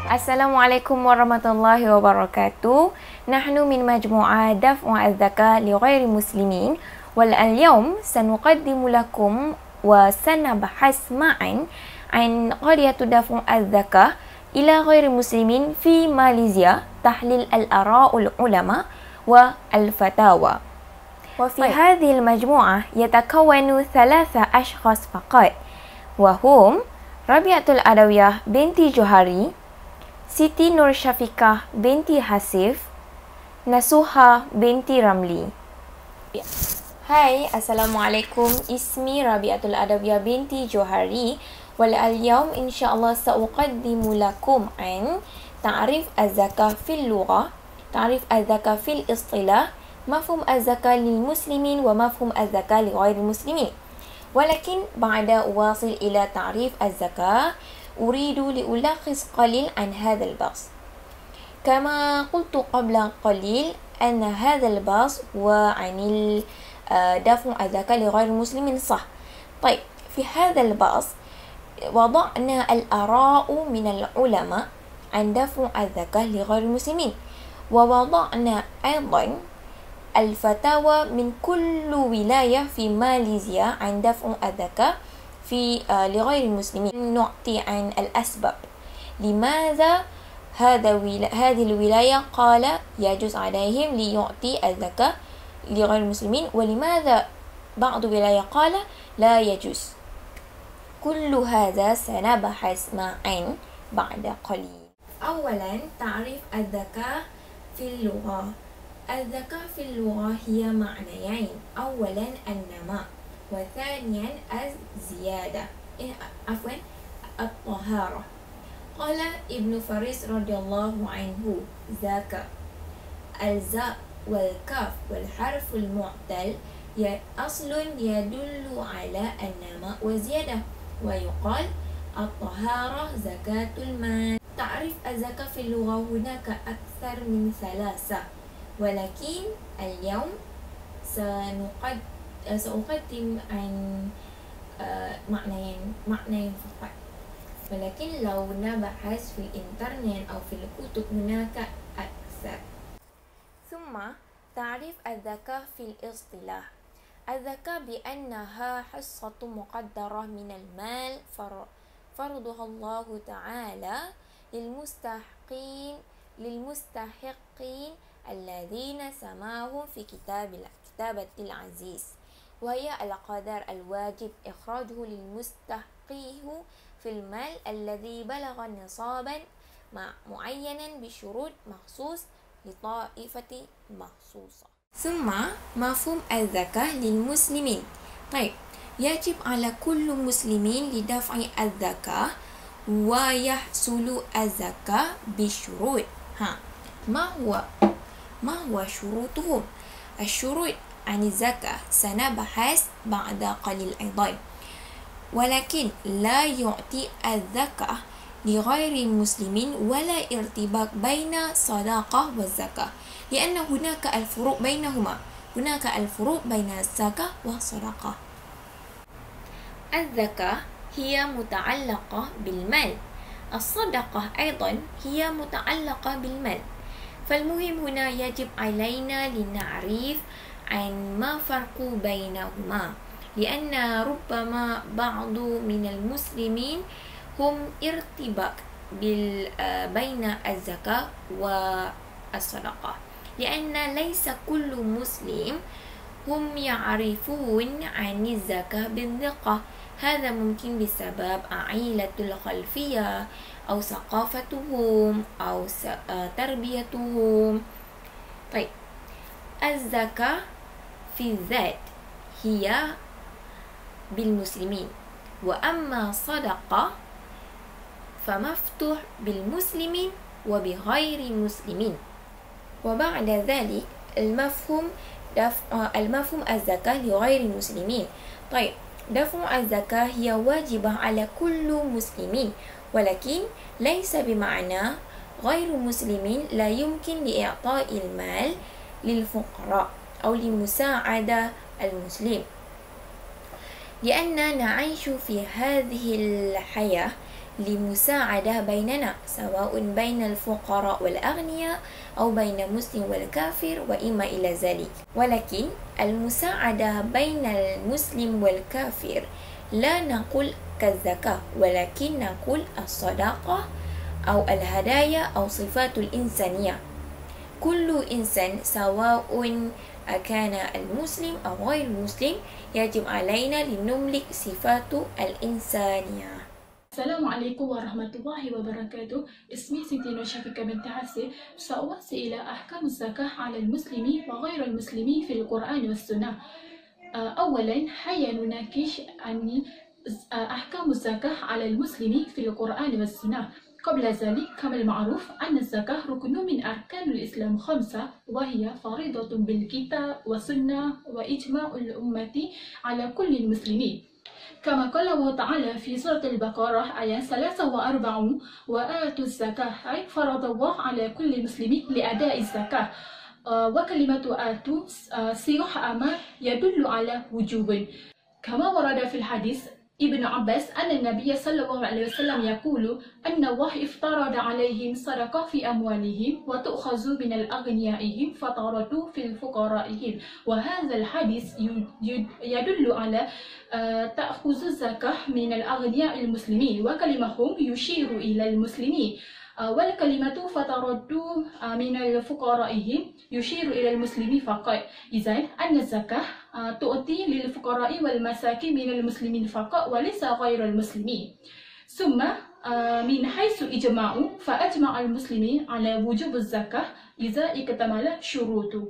Assalamualaikum warahmatullahi wabarakatuh. Nahnu min majmu'ah daf'u az-zakah li ghairi muslimin wal al-yawm sanuqaddimu lakum wa sanabahas ma'an an qadiyatu daf'u az-zakah ila ghairi muslimin fi Malaysia tahlil al-ara'ul ulama wa al-fatawa. وفي هذه المجموعة يتكون ثلاثة أشخاص فقط وهم ربيعة العدوية بنت جوهري، Siti Nur Syafiqah binti Hasif, Nasuha binti Ramli. Hai, Assalamualaikum. Ismi Rabi'atul Adawiyah binti Johari. Wal al-yawm insyaallah sa'uqaddimu lakum an ta'rif az-zakah fil lughah, ta'rif az-zakah fil istilah, mafhum az-zakah lil muslimin wa mafhum az-zakah li ghairi muslimin. Walakin ba'da uwasil ila ta'rif az-zakah أريد لألخص قليل عن هذا البحث. كما قلت قبل قليل أن هذا البحث هو عن دفع الزكاة لغير المسلمين صح. طيب في هذا البحث وضعنا الآراء من العلماء عن دفع الزكاة لغير المسلمين، ووضعنا أيضا الفتاوى من كل ولاية في ماليزيا عن دفع الزكاة لغير المسلمين. نعطي عن الأسباب لماذا هذه الولاية قال يجوز عليهم ليعطي الزكاة لغير المسلمين، ولماذا بعض الولاية قال لا يجوز. كل هذا سنبحث معا بعد قليل. أولا تعريف الزكاة في اللغة. الزكاة في اللغة هي معنيين، أولا النماء، وثانيا الزيادة الطهارة. قال ابن فارس رضي الله عنه زكاة الزاء والكاف والحرف المعتل أصل يدل على النماء وزيادة، ويقال الطهارة زكاة المال. تعريف الزكاة في اللغة هناك أكثر من ثلاثة، ولكن اليوم سأقدم عن معنيين فقط، ولكن لو نبحث في الإنترنت أو في الكتب هناك أكثر. ثم تعريف الزكاة في الاصطلاح. الزكاة بأنها حصة مقدرة من المال فرضها الله تعالى للمستحقين الذين سماهم في كتابة العزيز، وهي القدر الواجب إخراجه للمستحقيه في المال الذي بلغ نصابا معينا بشروط مخصوص لطائفة مخصوصة. ثم مفهوم الزكاة للمسلمين. طيب يجب على كل مسلمين لدفع الزكاة ويحصل الزكاة بشروط. ما هو شروطهم؟ الشروط عن الزكاة سنبحث بعد قليل أيضا، ولكن لا يعطي الزكاة لغير المسلمين ولا ارتباط بين الصدقة والزكاة، لأن هناك الفروق بينهما، هناك الفروق بين الزكاة والصدقة. الزكاة هي متعلقة بالمال، الصدقة أيضا هي متعلقة بالمال، فالمهم هنا يجب علينا لنعرف عن ما فرق بينهما، لأن ربما بعض من المسلمين هم ارتباط بين الزكاة والصدقة، لأن ليس كل مسلم هم يعرفون عن الزكاة بالدقة. هذا ممكن بسبب عائلة الخلفية أو ثقافتهم أو تربيتهم. طيب الزكاة في الذات هي بالمسلمين، وأما صدقة فمفتوح بالمسلمين وبغير المسلمين. وبعد ذلك المفهوم الزكاة لغير المسلمين. طيب دفع الزكاة هي واجبة على كل مسلمين، ولكن ليس بمعنى غير مسلمين لا يمكن لإعطاء المال للفقراء أو لمساعدة المسلم، لأننا نعيش في هذه الحياة لمساعدة بيننا، سواء بين الفقراء والأغنياء أو بين المسلم والكافر وإما إلى ذلك. ولكن المساعدة بين المسلم والكافر لا نقول كالزكاة، ولكن نقول الصدقة أو الهدايا أو صفات الإنسانية. كل إنسان سواء كان المسلم أو غير المسلم يجب علينا لنملك صفات الإنسانية. السلام عليكم ورحمة الله وبركاته. اسمي سيدي شفيقة بنت حسين. سأوصي إلى أحكام الزكاة على المسلم وغير المسلم في القرآن والسنة. أولا هيا نناقش عن أحكام الزكاة على المسلم في القرآن والسنة. قبل ذلك كما المعروف أن الزكاة ركن من أركان الإسلام 5، وهي فريضة بالكتاب والسنة وإجماع الأمة على كل المسلمين. كما قال الله تعالى في سورة البقرة آية 43: وآتوا الزكاة، أي فرض الله على كل مسلم لأداء الزكاة. وكلمة آتوا صيغة أمر يدل على وجوب. كما ورد في الحديث ابن عباس أن النبي صلى الله عليه وسلم يقول أن الله افترض عليهم صدقة في أموالهم وتؤخذ من أغنيائهم فترد في الفقرائهم. وهذا الحديث يدل على تأخذ الزكاة من الأغنياء المسلمين، وكلمهم يشير إلى المسلمين، والكلمة فترد من الفقرائهم يشير إلى المسلمين فقط. إذن أن الزكاة تؤتي للفقراء والمساكين من المسلمين فقط وليس غير المسلمين. ثم من حيث إجماع، فأجمع المسلمين على وجوب الزكاة إذا اكتمل شروطه.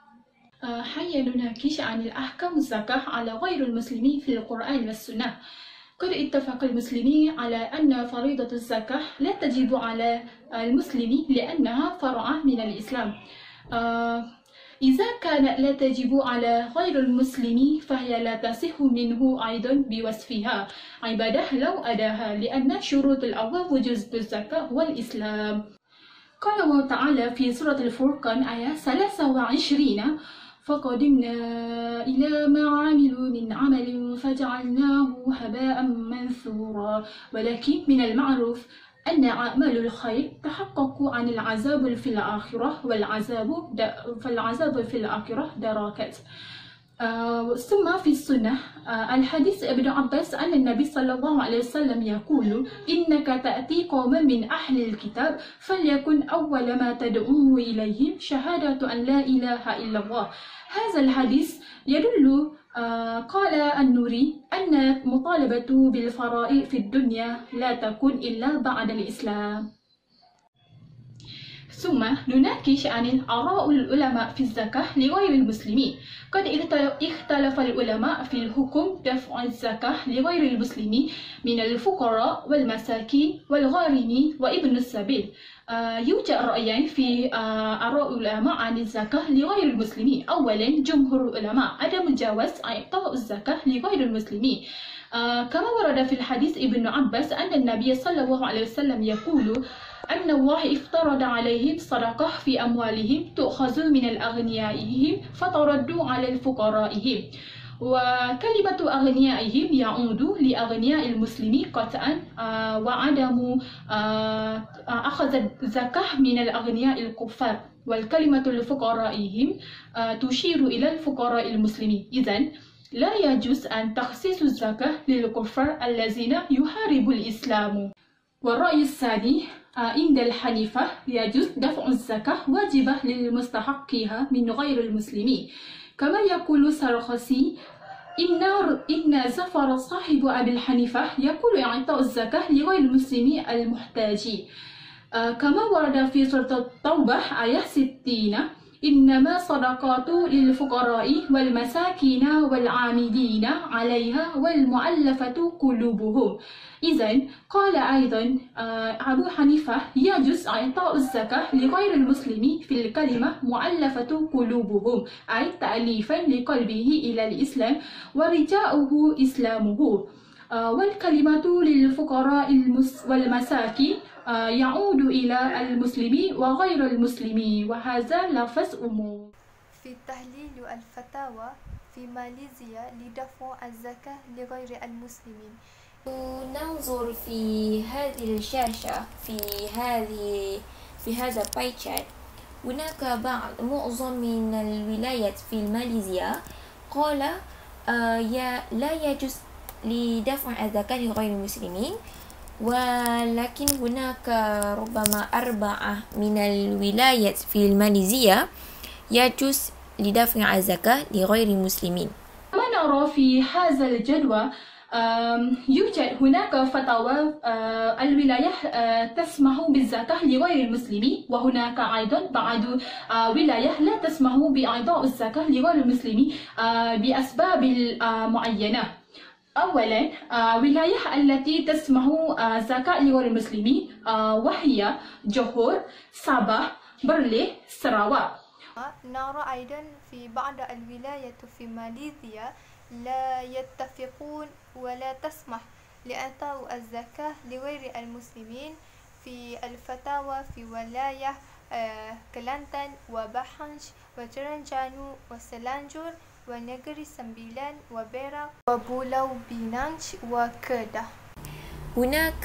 هيا نناقش عن الأحكام الزكاة على غير المسلمين في القرآن والسنة. قد اتفق المسلمين على أن فريضة الزكاة لا تجب على المسلم لأنها فرع من الإسلام. إذا كان لا تجب على غير المسلم فهي لا تصح منه أيضا بوصفها عبادة لو أداها، لأن شروط الأول وجوب الزكاة هو الإسلام. قال الله تعالى في سورة الفرقان آية 23: فقدمنا إلى ما عملوا من عمل فجعلناه هباء منثورا. ولكن من المعروف أن أعمال الخير تحقق عن العذاب في الآخرة، فالعذاب في الآخرة دركات. ثم في السنة الحديث ابن عباس أن النبي صلى الله عليه وسلم يقول: إنك تأتي قوما من أهل الكتاب فليكن أول ما تدعوه إليهم شهادة أن لا إله إلا الله. هذا الحديث يدل قال النوري أن مطالبة بالفرائض في الدنيا لا تكون إلا بعد الإسلام. ثم نناقش عن آراء العلماء في الزكاة لغير المسلمين. قد اختلف العلماء في الحكم دفع الزكاة لغير المسلمين من الفقراء والمساكين والغارمين وابن السبيل. يوجد رأيين في آراء العلماء عن الزكاة لغير المسلمين. أولا جمهور العلماء عدم جواز إعطاء الزكاة لغير المسلمين، كما ورد في الحديث ابن عباس أن النبي صلى الله عليه وسلم يقول أن الله افترض عليهم صدقة في أموالهم تؤخذ من أغنيائهم فترد على الفقرائهم. وكلمة أغنيائهم يعود لأغنياء المسلمين قطعا، وعدم أخذ الزكاة من الأغنياء الكفار. والكلمة لفقرائهم تشير إلى الفقراء المسلمين. إذن لا يجوز أن تخصيص الزكاة للكفار الذين يحاربوا الإسلام. والرأي الثاني عند الحنيفة يجوز دفع الزكاة واجبة للمستحقيها من غير المسلمين. كما يقول سرخسي: إن زفر صاحب أبي الحنيفة يقول إعطاء الزكاة لغير المسلمين المحتاجين. كما ورد في سورة التوبة آية 60: إنما صدقات للفقراء والمساكين والعاملين عليها والمؤلفة قلوبهم. إذن قال أيضا أبو حنيفة يجوز إعطاء الزكاة لغير المسلم في الكلمة مؤلفة قلوبهم، أي تأليفا لقلبه إلى الإسلام ورجاؤه إسلامه. والكلمة للفقراء والمساكين يعود إلى المسلمين وغير المسلمين، وهذا لفظ عموم. في تحليل الفتاوى في ماليزيا لدفع الزكاة لغير المسلمين، ننظر في هذه الشاشة في هذا باي تشارت. هناك معظم من الولايات في ماليزيا قال لا يجوز لدفع الزكاة لغير المسلمين، ولكن هناك ربما 4 من الولايات في ماليزيا يجوز لدفع الزكاة لغير المسلمين. ما نرى في هذا الجدول يوجد هناك فتاوى الولاية تسمح بالزكاة لغير المسلمين، وهناك أيضا بعض ولاية لا تسمح بإعطاء الزكاة لغير المسلمين بأسباب معينة. أولا، ولاية التي تسمح زكاة لغير المسلمين وهي جوهر، صباح، برلي، سراواك. نرى أيضا في بعض الولايات في ماليزيا لا يتفقون ولا تسمح لإعطاء الزكاة لغير المسلمين في الفتاوى في ولاية كلانتان وباحنش وترنجانو وسلانجور ونجري سمبيلان وبيرا وبولو بينانش وكردا. هناك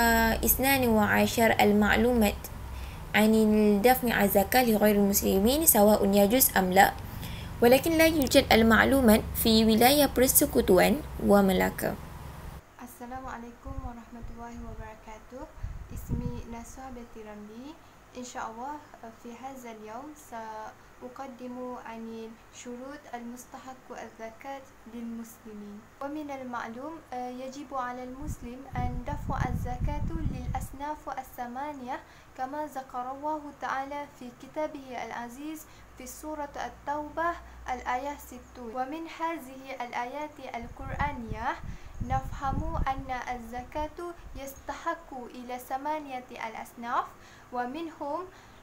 12 المعلومات عن دفع الزكاة لغير المسلمين سواء يجوز أم لا، ولكن لا يوجد المعلومات في ولاية برسكوتوان وملاكا. السلام عليكم ورحمة الله وبركاته. اسمي نسوة بنت رملي. إن شاء الله في هذا اليوم سأقدم عن شروط المستحق الزكاة للمسلمين. ومن المعلوم يجب على المسلم أن دفع الزكاة للأصناف 8 كما ذكر الله تعالى في كتابه العزيز في سورة التوبة الآية 60. ومن هذه الآيات القرآنية نفهم أن الزكاة يستحق إلى 8 الأصناف، ومنهم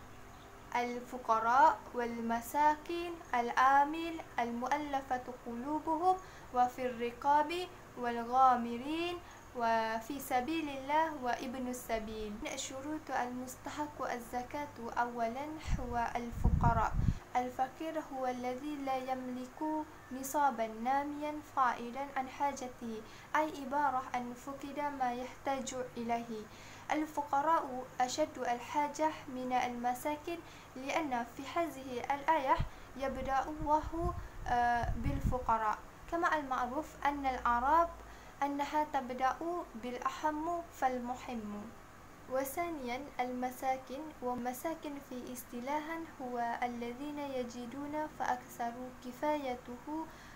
الفقراء والمساكين، العامل، المؤلفة قلوبهم، وفي الرقاب، والغامرين، وفي سبيل الله، وابن السبيل. شروط المستحق الزكاة أولا هو الفقراء. الفقير هو الذي لا يملك نصابا ناميا فائلا عن حاجته، أي عبارة عن فقد ما يحتاج إليه. الفقراء أشد الحاجة من المساكين، لأن في هذه الآية يبدأ الله بالفقراء، كما المعروف أن الأعراب أنها تبدأ بالأهم فالمهم. وثانيا المساكن، ومساكن في اصطلاحا هو الذين يجدون فأكثر كفايته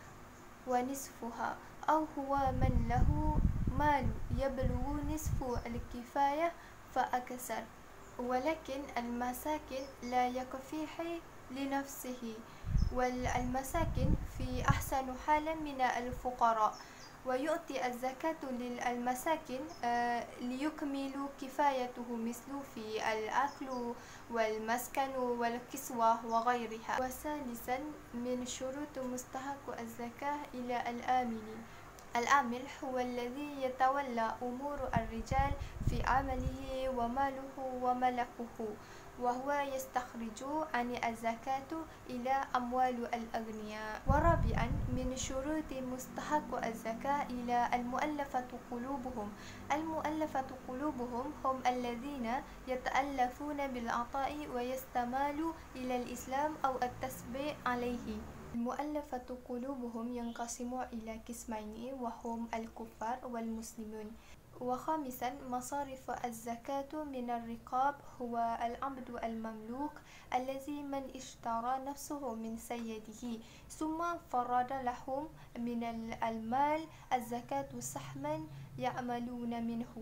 ونصفها، أو هو من له مال يبلغ نصف الكفاية فأكثر، ولكن المساكن لا يكفيه لنفسه، والمساكن في أحسن حال من الفقراء، ويؤتي الزكاة للمساكن ليكملوا كفايته مثل في الأكل والمسكن والكسوة وغيرها. وثالثا من شروط مستحق الزكاة إلى العاملين. العامل هو الذي يتولى أمور الرجال في عمله وماله وملكه، وهو يستخرج عن الزكاة إلى أموال الأغنياء. ورابعا من شروط مستحق الزكاة إلى المؤلفة قلوبهم. المؤلفة قلوبهم هم الذين يتألفون بالعطاء ويستمالوا إلى الإسلام أو التسبيح عليه. المؤلفة قلوبهم ينقسم إلى قسمين، وهم الكفار والمسلمون. وخامسا مصارف الزكاة من الرقاب هو العبد المملوك الذي من اشترى نفسه من سيده ثم فرض لهم من المال الزكاة سهما يعملون منه.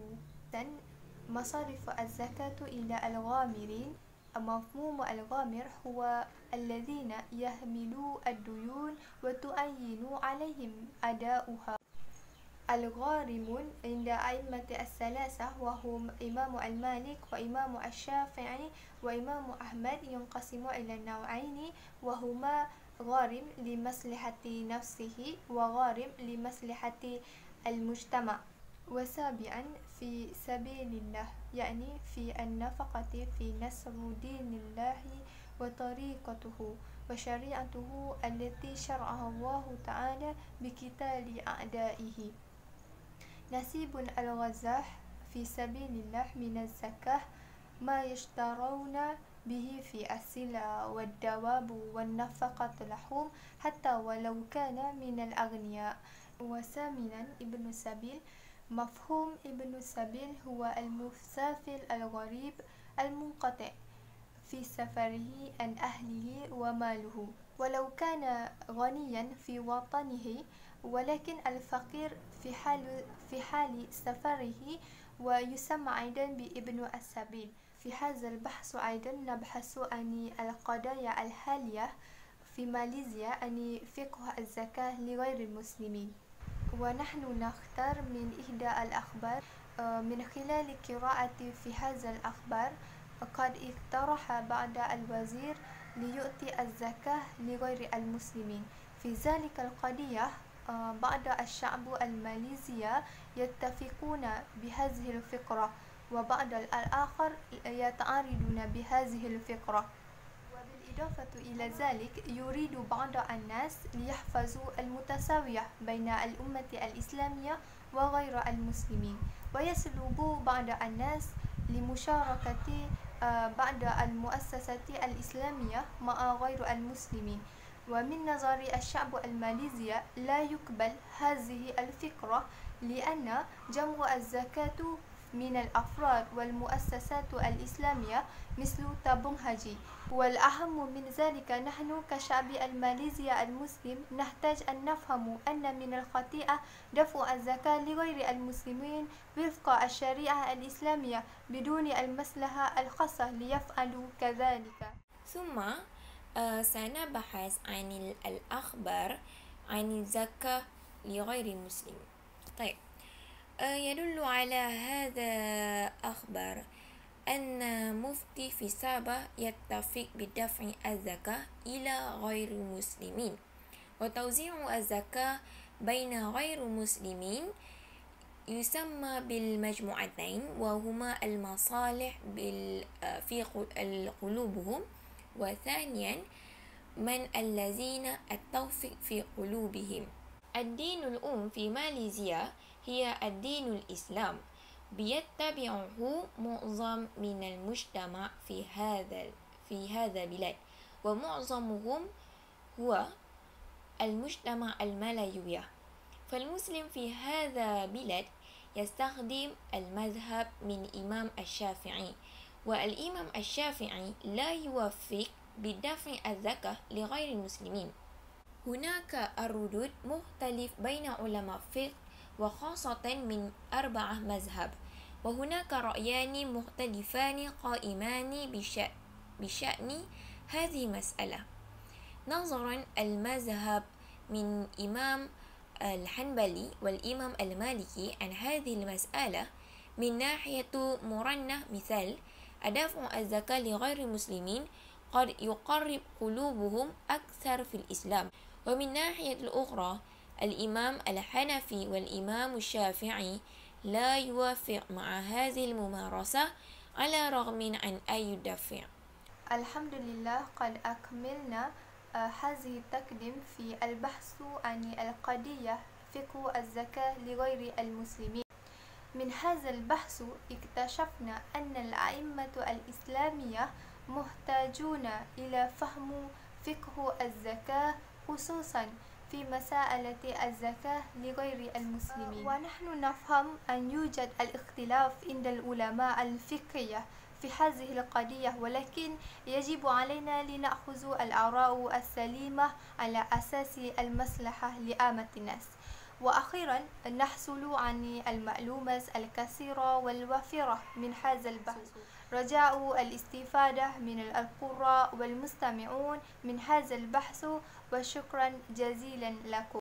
مصارف الزكاة إلى الغامرين. مفهوم الغامر هو الذين يحملوا الديون وتعين عليهم أداؤها. الغارمون عند أئمة الثلاثة وهم إمام المالك وإمام الشافعي وإمام أحمد ينقسم إلى نوعين، وهما غارم لمصلحة نفسه وغارم لمصلحة المجتمع. وسابعا في سبيل الله، يعني في النفقة في نصر دين الله وطريقته وشريعته التي شرعها الله تعالى بقتال أعدائه. نصيب الغزاة في سبيل الله من الزكاة ما يشترون به في السلع والدواب والنفقة لهم حتى ولو كان من الأغنياء. وثامنا ابن السبيل. مفهوم ابن السبيل هو المسافر الغريب المنقطع في سفره عن أهله وماله، ولو كان غنيا في وطنه ولكن الفقير في حال سفره، ويسمى أيضا بابن السبيل. في هذا البحث أيضا نبحث عن القضايا الحالية في ماليزيا عن فقه الزكاة لغير المسلمين، ونحن نختار من إحدى الأخبار. من خلال قراءتي في هذا الأخبار قد اقترح بعض الوزير ليؤتي الزكاة لغير المسلمين. في ذلك القضية بعض الشعب الماليزية يتفقون بهذه الفكرة، وبعض الآخر يتعارضون بهذه الفكرة. وبالإضافة إلى ذلك يريد بعض الناس ليحفظوا المتساوية بين الأمة الإسلامية وغير المسلمين، ويسلب بعض الناس لمشاركة بعض المؤسسات الإسلامية مع غير المسلمين. ومن نظر الشعب الماليزي لا يقبل هذه الفكرة، لأن جمع الزكاة من الأفراد والمؤسسات الإسلامية مثل تابونغ هاجي. والأهم من ذلك نحن كشعب الماليزي المسلم نحتاج أن نفهم أن من الخطيئة دفع الزكاة لغير المسلمين وفق الشريعة الإسلامية بدون المصلحة الخاصة ليفعلوا كذلك. ثم سنبحث عن الأخبار عن الزكاة لغير المسلمين. طيب، يدل على هذا أخبار أن مفتي في سابا يتفق بدفع الزكاة إلى غير المسلمين وتوزيع الزكاة بين غير المسلمين يسمى بالمجموعتين، وهما المصالح في قلوبهم، وثانيا من الذين التوفيق في قلوبهم. الدين الأم في ماليزيا هي الدين الإسلام، بيتبعه معظم من المجتمع في هذا البلاد، ومعظمهم هو المجتمع الملايوي. فالمسلم في هذا البلاد يستخدم المذهب من إمام الشافعي، والإمام الشافعي لا يوافق بدفع الزكاة لغير المسلمين. هناك الردود مختلف بين علماء الفقه وخاصة من 4 مذهب، وهناك رأيان مختلفان قائمان بشأن هذه المسألة. نظرا المذهب من إمام الحنبلي والإمام المالكي عن هذه المسألة من ناحية مرنة، مثال دفع الزكاة لغير المسلمين قد يقرب قلوبهم أكثر في الإسلام. ومن ناحية الأخرى الإمام الحنفي والإمام الشافعي لا يوافق مع هذه الممارسة على الرغم عن أي دفع. الحمد لله قد أكملنا هذه التقديم في البحث عن القضية فقه الزكاة لغير المسلمين. من هذا البحث اكتشفنا أن الأئمة الإسلامية محتاجون إلى فهم فقه الزكاة خصوصا في مسألة الزكاة لغير المسلمين. ونحن نفهم أن يوجد الاختلاف عند العلماء الفقهية في هذه القضية، ولكن يجب علينا لنأخذ الآراء السليمة على أساس المصلحة لعامة الناس. وأخيرا نحصل عن المعلومات الكثيرة والوافرة من هذا البحث، رجاء الاستفادة من القراء والمستمعون من هذا البحث، وشكرا جزيلا لكم.